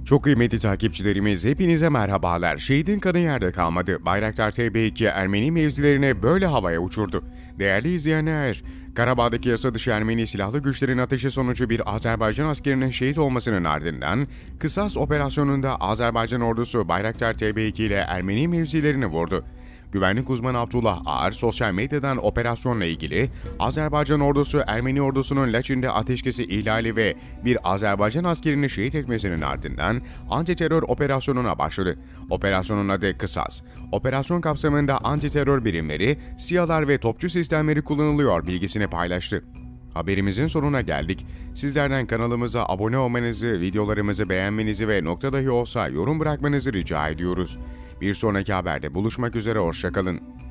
Çok kıymetli takipçilerimiz, hepinize merhabalar. Şehidin kanı yerde kalmadı. Bayraktar TB2 Ermeni mevzilerini böyle havaya uçurdu. Değerli izleyenler, Karabağ'daki yasa dışı Ermeni silahlı güçlerin ateşi sonucu bir Azerbaycan askerinin şehit olmasının ardından Kısas operasyonunda Azerbaycan ordusu Bayraktar TB2 ile Ermeni mevzilerini vurdu. Güvenlik uzmanı Abdullah Ağar, sosyal medyadan operasyonla ilgili Azerbaycan ordusu Ermeni ordusunun Laçin'de ateşkesi ihlali ve bir Azerbaycan askerini şehit etmesinin ardından antiterör operasyonuna başladı. Operasyonun adı Kısas. Operasyon kapsamında antiterör birimleri, SİHA'lar ve topçu sistemleri kullanılıyor bilgisini paylaştı. Haberimizin sonuna geldik. Sizlerden kanalımıza abone olmanızı, videolarımızı beğenmenizi ve nokta dahi olsa yorum bırakmanızı rica ediyoruz. Bir sonraki haberde buluşmak üzere, hoşça kalın.